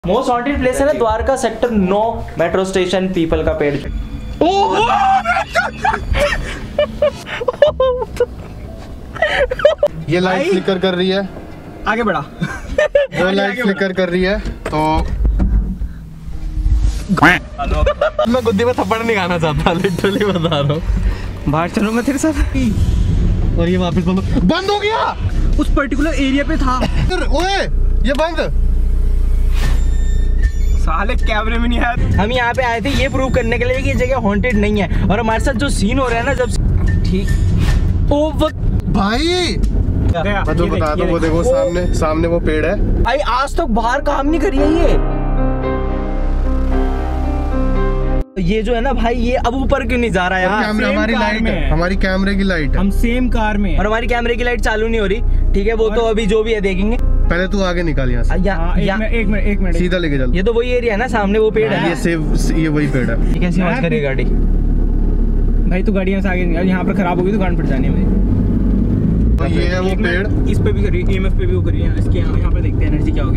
Most haunted place है ना Dwarka sector 9 metro station पीपल का पेड़। ये लाइट फ्लिकर कर रही है, आगे बढ़ा। वो लाइट फ्लिकर कर रही है तो मैं गुद्दी में थप्पड़ नहीं खाना चाहता, लिटरली बता रहा हूँ। बाहर चलो मैं तेरे साथ। और ये वापस बंद हो गया। उस पर्टिकुलर एरिया पे था। ओए ये बंद। साले कैमरे में नहीं आया। हम यहाँ पे आए थे ये प्रूव करने के लिए कि ये जगह हॉन्टेड नहीं है, और हमारे साथ जो सीन हो रहा है ना जब ठीक ओ भाई मैं तो बता दूं, वो देखो सामने वो पेड़ है भाई, आज तक बाहर काम नहीं करी है ये जो है ना भाई, ये अब ऊपर क्यों नहीं जा रहा है यार? हमारी लाइट है, हमारी कैमरे की लाइट है, हम सेम कार में और हमारी कैमरे की लाइट चालू नहीं हो रही। ठीक है वो तो अभी जो भी है देखेंगे। पहले तू आगे निकाल यहाँ से। एक मिनट सीधा लेके चल। ये तो वही एरिया है ना, सामने वो पेड़ है। ये वही पेड़ है। कैसी आवाज करेगी गाड़ी? भाई तू गाड़ियाँ से आगे निकाल, यहाँ पर खराब होगी तो गांड फट जाने में। तो ये है वो पेड़, इस पे भी करिए, EMF पे भी वो करिए। इसके यहाँ पे देखते हैं एनर्जी क्या होगी।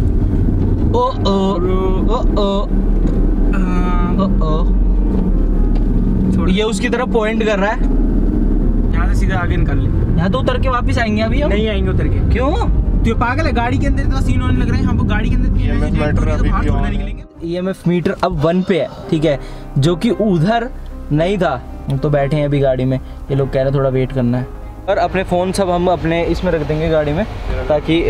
ये उसकी तरफ पॉइंट कर रहा है। यहाँ से सीधा आगे निकाल ले। यहाँ तो उतर के वापस आएंगे अभी हम। नहीं आएंगे उतर के। क्यों? तो पागल है, गाड़ी के अंदर इतना सीन होने लग रहा है। हम गाड़ी के अंदर EMF मीटर अब 1 पे है, ठीक है, जो कि उधर नहीं था। हम तो बैठे हैं अभी गाड़ी में, ये लोग कह रहे हैं थोड़ा वेट करना है। और अपने फ़ोन सब हम अपने इसमें रख देंगे गाड़ी में, ताकि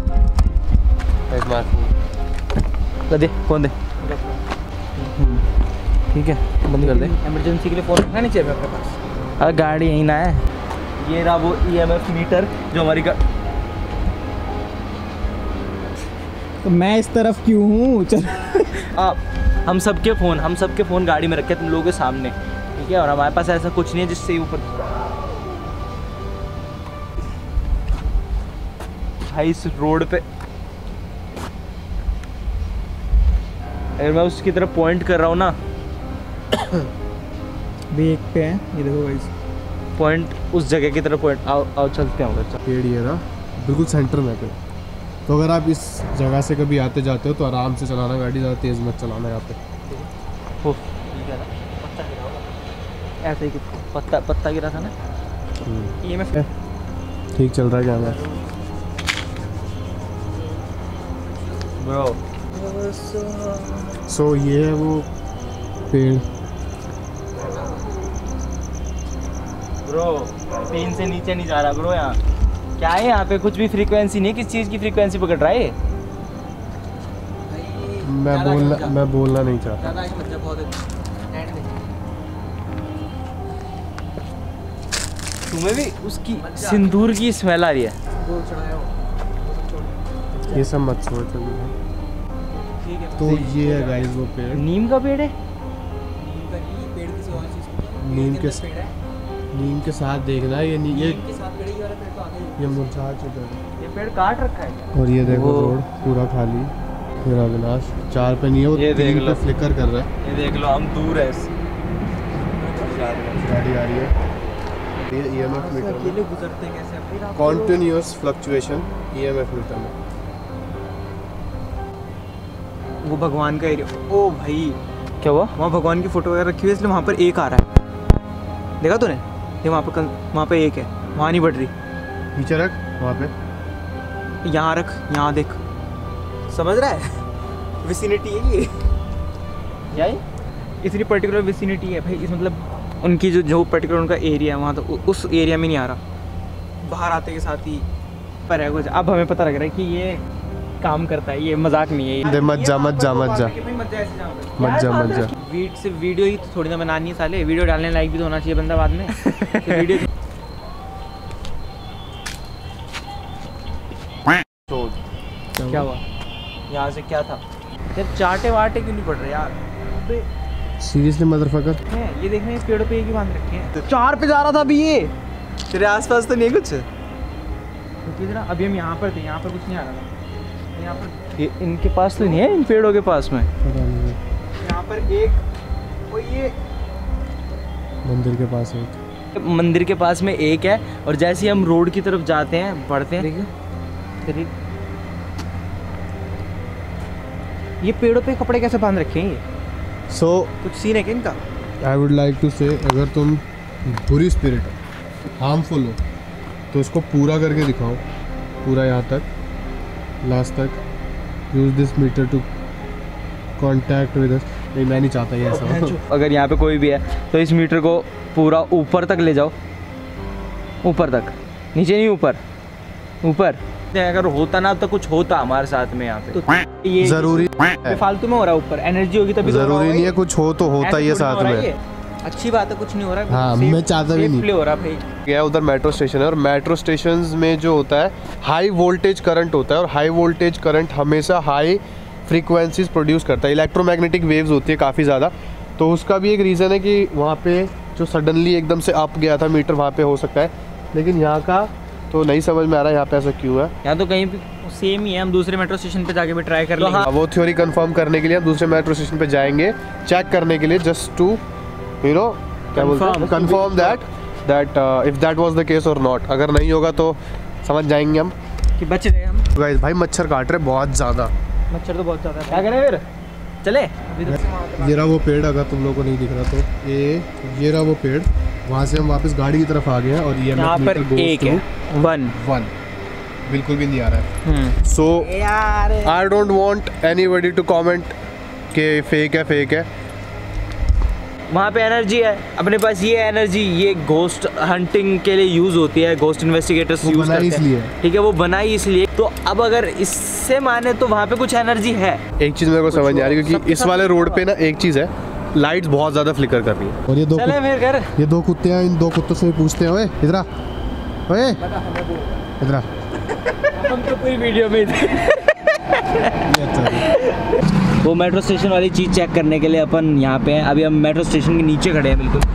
दे कौन दे, ठीक है बंद कर दे। इमरजेंसी के लिए फ़ोन रखना नहीं चाहिए अपने पास। अरे गाड़ी यहीं ना है। ये रहा वो EMF मीटर जो हमारी तो मैं इस तरफ क्यों हूँ? चल आप हम सबके फ़ोन गाड़ी में रखे तुम लोगों के सामने, ठीक है, और हमारे पास ऐसा कुछ नहीं है जिससे ऊपर भाई इस रोड पे अगर मैं उसकी तरफ पॉइंट कर रहा हूँ ना भी एक पे है, ये देखो गाइस, पॉइंट उस जगह की तरफ पॉइंट। आओ चलते हैं उधर। पेड़ ये रहा बिल्कुल सेंटर में पे। तो अगर आप इस जगह से कभी आते जाते हो तो आराम से चलाना गाड़ी, ज़्यादा तेज़ मत चलाना यहाँ पे। ऐसे ही कुछ पत्ता गिरा था ना। EMF ठीक चल रहा है कैमरा ब्रो। सो ये है वो पेड़। ब्रो 3 से नीचे नहीं जा रहा ब्रो। यहाँ क्या है? यहाँ पे कुछ भी फ्रीक्वेंसी नहीं है। किस चीज़ की फ्रीक्वेंसी पकड़ रहा है? मैं बोलना नहीं चाहता। तुम्हें भी उसकी सिंदूर की स्मेल आ रही है। ये सब मत छोड़ तो ये है गाइस वो पेड़। नीम का पेड़ है। नीम के साथ देखना है। ये मुरझा चुका है। ये पेड़ काट रखा है। और ये देखो रोड पूरा खाली। फिर अविनाश 4 पे नहीं है, वो 3 पे फ्लिकर कर रहा है। ये देख लो हम दूर है। गाड़ी आ रही है। ये EMF मीटर में गुजरते कैसे? कॉन्टिन्यूअस फ्लक्चुएशन EMF मीटर में। वो भगवान का एरिया। ओ भाई क्या हुआ? वहाँ भगवान की फोटो वगैरह रखी हुई है, इसलिए वहाँ पर एक आ रहा है। देखा तूने? ये वहाँ पे एक है, वहाँ नहीं बढ़ रही। पीछे रख वहाँ पे। यहाँ रख, यहाँ देख। समझ रहा है? विसिनिटी है ये। क्या है? इतनी पर्टिकुलर विसिनिटी है भाई। इस मतलब उनकी जो पर्टिकुलर उनका एरिया है वहाँ, तो उस एरिया में नहीं आ रहा। बाहर आते के साथ ही पर है कुछ। अब हमें पता लग रहा है कि ये काम करता है, ये मजाक नहीं है। दे मत जा वीडियो ही तो थोड़ी ना बनानी है साले। वीडियो डालने लायक भी तो होना चाहिए बंदा बाद में। तो वीडियो क्या हुआ? यहाँ से क्या था? यार चाटे वाटे क्यों नहीं पड़ रहे यार? सीरियसली मदरफकर है ये देखने इस पेड़ों पे एक ही बांध रखे हैं। 4 पे जा रहा था अभी ये। तेरे आसपास तो नहीं कुछ? अभी हम यहाँ पर थे, यहाँ पर कुछ नहीं आ रहा था। यहाँ पर ये इनके पास तो नहीं है, इन पेड़ों के पास में। यहाँ पर एक वो ये मंदिर के पास एक। मंदिर के पास में एक है, और जैसे ही हम रोड की तरफ जाते हैं बढ़ते हैं, देखिए ये पेड़ों पे कपड़े कैसे बांध रखे हैं ये? सो कुछ सीन है क्या इनका? आई वुड लाइक टू से, अगर तुम बुरी स्पिरिट हो, हार्मफुल हो, तो इसको पूरा करके दिखाओ, पूरा यहाँ तक, लास्ट तक। Use this meter to contact with us. नहीं, मैं नहीं चाहता ये ऐसा हो। अगर यहाँ पे कोई भी है तो इस मीटर को पूरा ऊपर तक ले जाओ, ऊपर तक, नीचे नहीं, ऊपर ऊपर। अगर होता ना तो कुछ होता हमारे साथ में यहाँ पे। तो ये जरूरी ये फालतू में हो रहा है, ऊपर एनर्जी होगी तभी तो जरूरी होगा नहीं है ये। कुछ हो तो होता ऐसे ही है थोड़ी ना साथ हो रहा है में। ये। अच्छी बात है, कुछ नहीं हो रहा है। हाँ, Safe- मैं चाहता भी safe नहीं। play हो रहा है भाई। गया उधर मेट्रो स्टेशन है, और मेट्रो स्टेशन में जो होता है हाई वोल्टेज करंट होता है, और हाई वोल्टेज करंट हमेशा हाई फ्रीक्वेंसीज प्रोड्यूस करता है। इलेक्ट्रोमैग्नेटिक वेव्स होती है काफ़ी ज़्यादा, तो उसका भी एक रीज़न है कि वहाँ पे जो सडनली एकदम से अप गया था मीटर, वहाँ पे हो सकता है। लेकिन यहाँ का तो नहीं समझ में आ रहा है यहाँ पे ऐसा क्यों है। यहाँ तो कहीं भी सेम ही है, हम दूसरे मेट्रो स्टेशन पे जाके भी ट्राई कर लेंगे। वो थ्योरी कंफर्म करने के लिए हम दूसरे मेट्रो स्टेशन पे जाएंगे, चेक करने के लिए, जस्ट टू यू नो क्या बोलते हैं, confirm that if that was the case और नॉट। अगर नहीं होगा तो समझ जाएंगे हम कि बच रहे हम। गाइस। भाई मच्छर काट रहे बहुत ज़्यादा। मच्छर तो बहुत ज़्यादा है। क्या करें फिर? चले ये रहा वो पेड़, अगर तुम लोगों को नहीं दिख रहा तो ये रहा वो पेड़। वहाँ से हम वापस गाड़ी की तरफ आ गए हैं, और ये यहाँ पर एक है 1 बिल्कुल भी नहीं आ रहा है। So I don't want anybody to comment कि फेक है। वहाँ पे एनर्जी है अपने पास। ये एनर्जी ये घोस्ट हंटिंग के लिए यूज़ होती है, घोस्ट इन्वेस्टिगेटर्स वो यूज़ बनाई करते इसलिए। हैं। ठीक है, वो बनाई इसलिए। तो अब अगर इससे माने तो वहाँ पे कुछ एनर्जी है। एक चीज़ मेरे को समझ नहीं आ रही, क्योंकि इस वाले रोड पे ना एक चीज़ है, लाइट्स बहुत ज़्यादा फ्लिकर कर रही है। और ये चले फिर कर। ये दो कुत्ते हैं, इन दो कुत्तों से पूछते हैं, ओए इधर आ, ओए इधर आ। हम तो पूरी वीडियो में वो मेट्रो स्टेशन वाली चीज़ चेक करने के लिए अपन यहाँ पे हैं। अभी हम मेट्रो स्टेशन के नीचे खड़े हैं बिल्कुल।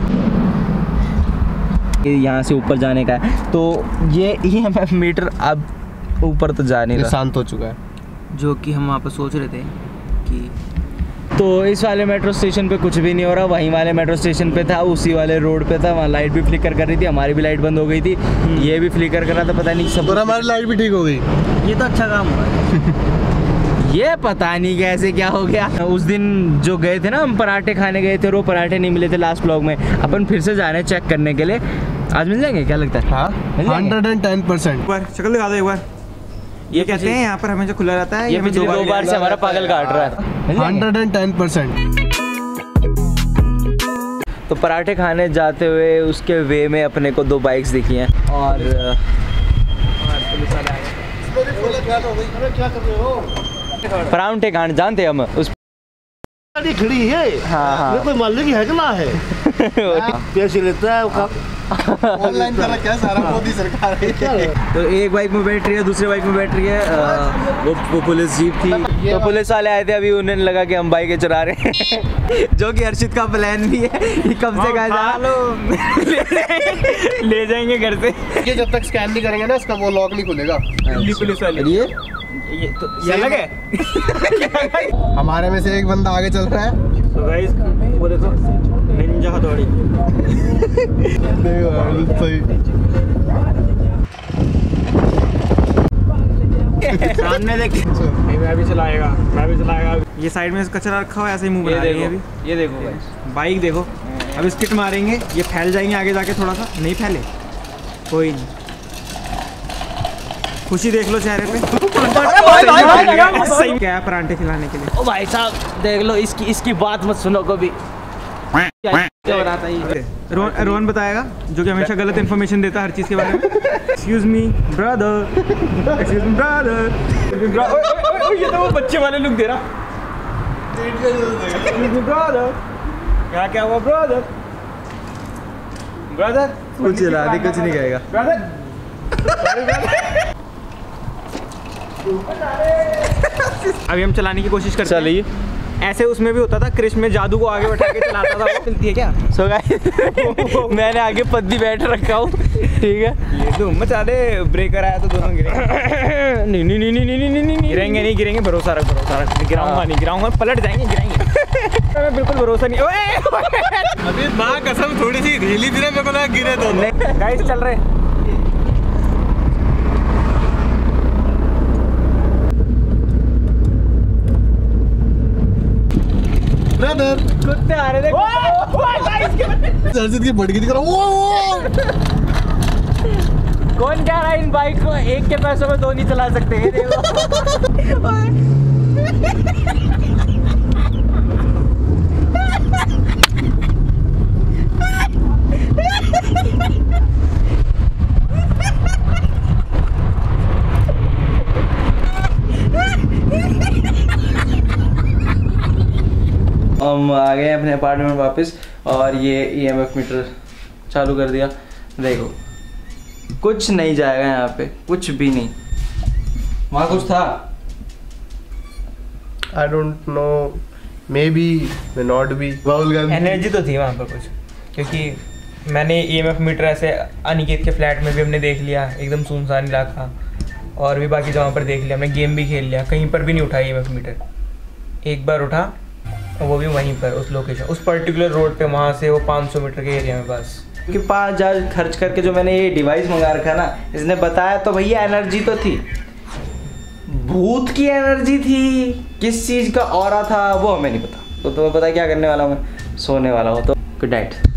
ये यहाँ से ऊपर जाने का है, तो ये EMF मीटर अब ऊपर तो जा नहीं रहा, शांत हो चुका है। जो कि हम वहाँ पर सोच रहे थे कि तो इस वाले मेट्रो स्टेशन पे कुछ भी नहीं हो रहा। वहीं वाले मेट्रो स्टेशन पे था, उसी वाले रोड पे था, वहाँ लाइट भी फ्लिकर कर रही थी। हमारी भी लाइट बंद हो गई थी, ये भी फ्लिकर कर रहा था। पता नहीं सब, और हमारी लाइट भी ठीक हो गई। ये तो अच्छा काम हुआ। ये पता नहीं कैसे क्या हो गया। उस दिन जो गए थे ना हम, पराठे खाने गए थे और वो पराठे नहीं मिले थे लास्ट ब्लॉग में। अपन फिर से जा रहे हैं चेक करने के लिए। आज मिल जाएंगे क्या लगता है? हाँ, मिल जाएंगे? 110%। एक बार शक्ल दिखा दो एक बार। ये कहते हैं यहाँ पर हमेशा खुला रहता है। ये पिछले 2 बार से हमारा पागल काट रहा है। मिल जाएंगे? 110%। तो पराठे खाने जाते हुए उसके वे में अपने को 2 बाइक्स दिखी हैं, और पराठे खाने जानते हम उस खड़ी है। हाँ। कोई मालूम की है कि ना है। पैसे लेता है वो ऑनलाइन कर रखा है सारा, मोदी सरकार है। तो एक बाइक में बैटरी है, दूसरे बाइक में बैटरी है। वो पुलिस जीप थी, तो पुलिस वाले आए थे। अभी उन्हें लगा कि हम बाइकें चुरा रहे हैं जो कि हर्षित का प्लान भी है। ये कब से कहा ले जाएंगे घर से। ये जब तक स्कैन नहीं करेंगे ना, इसका वो लॉक नहीं खुलेगा। पुलिस वाले ये तो ये अलग है। हमारे में से एक बंदा आगे चल रहा है। तो गाइस वो देखो निंजा हथौड़ी। सामने देख। मैं भी चलाएगा। ये साइड में कचरा रखा हुआ है, ऐसे ही मुंह बना रही है अभी। ये देखो भाई, बाइक देखो। अब स्किट मारेंगे, ये फैल जाएंगे आगे जाके। थोड़ा सा नहीं फैले, कोई नहीं। खुशी देख लो चेहरे पे। सही क्या है पराठे खिलाने के लिए। ओ भाई साहब देख लो, इसकी बात मत सुनो कभी। क्या बताता है ये? रोहन बताएगा, जो कि हमेशा गलत इन्फॉर्मेशन देता है हर चीज़ के बारे में। Excuse me brother, excuse me brother. ये तो वो बच्चे वाले लुक दे रहा। एक्सक्यूज मी ब्रदर, क्या हुआ ब्रदर? ब्रदर कुछ नहीं कहेगा। ब्रदर अभी हम चलाने की कोशिश करते हैं। चलिए। ऐसे उसमें भी होता था, क्रिश में जादू को आगे बैठा के चलाता था। वो मिलती है क्या? सो गाइस मैंने आगे पद्दी बैठ रखा हूँ, ठीक है। ये तो मचा दे, ब्रेकर आया तो दोनों गिरेंगे। नहीं गिरेंगे, भरोसा रख। गिराऊंगा, पलट जाएंगे, गिराएंगे। मैं बिल्कुल भरोसा नहीं। ओए अभी माँ कसम थोड़ी सी ढीली थी ना, मेरे को ना गिरे दोनों। गाइस चल रहे। ब्रदर कुत्ते आ रहे थे। हर्षित की भड़की दिख रहा। कौन कह रहा है इन बाइक को एक के पैसों में 2 नहीं चला सकते? ये देखो। हम आ गए अपने अपार्टमेंट वापस और ये ईएमएफ मीटर चालू कर दिया। देखो कुछ नहीं जाएगा यहाँ पे, कुछ भी नहीं। वहाँ कुछ था? I don't know, maybe may not be. Rahul Gandhi energy तो थी वहाँ पर कुछ, क्योंकि मैंने ईएमएफ मीटर ऐसे अनिकेत के फ्लैट में भी हमने देख लिया, एकदम सुनसान इलाका, और भी बाकी जगहों पर देख लिया, हमने गेम भी खेल लिया, कहीं पर भी नहीं उठा ईएमएफ मीटर। एक बार उठा, वो भी वहीं पर उस लोकेशन, उस पर्टिकुलर रोड पे, वहाँ से वो 500 मीटर के एरिया में बस। क्योंकि 5,000 खर्च करके जो मैंने ये डिवाइस मंगा रखा ना, इसने बताया तो भैया एनर्जी तो थी, भूत की एनर्जी थी, किस चीज़ का ऑरा था वो हमें नहीं पता। तो तुम्हें पता है क्या करने वाला हूँ मैं? सोने वाला हूँ। तो गुड नाइट।